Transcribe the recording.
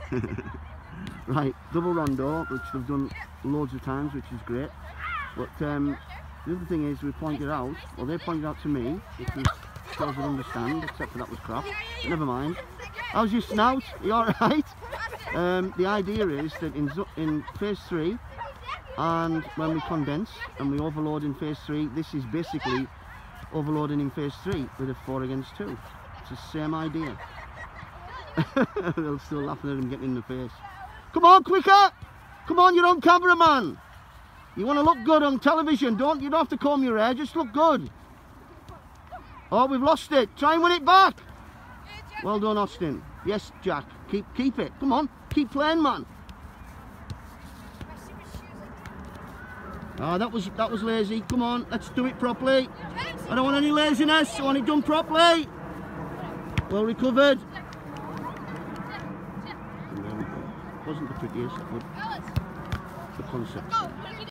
Right, double rondo, which they've done loads of times, which is great. But the other thing is, we pointed out, well, they pointed out to me, which was shows I understand, except for that was crap. But never mind. How's your snout? Are you alright? The idea is that in phase 3, and when we condense and we overload in phase 3, this is basically overloading in phase 3 with a 4 against 2. It's the same idea. They're still laughing at him getting in the face. Come on, quicker! Come on, you're on camera, man! You want to look good on television, you don't have to comb your hair, just look good. Oh, we've lost it. Try and win it back. Well done, Austin. Yes, Jack. Keep it. Come on, keep playing, man. Ah, that was lazy. Come on, let's do it properly. I don't want any laziness. I want it done properly. Well recovered. Wasn't the prettiest, but the concept.